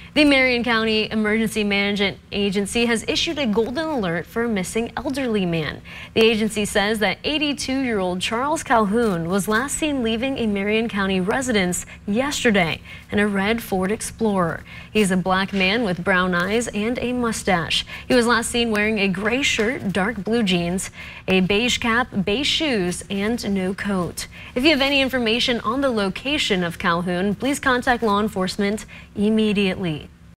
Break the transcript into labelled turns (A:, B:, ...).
A: The Marion County Emergency Management Agency has issued a golden alert for a missing elderly man. The agency says that 82-year-old Charles Calhoun was last seen leaving a Marion County residence yesterday in a red Ford Explorer. He's a black man with brown eyes and a mustache. He was last seen wearing a gray shirt, dark blue jeans, a beige cap, beige shoes, and no coat. If you have any information on the location of Calhoun, please contact law enforcement immediately.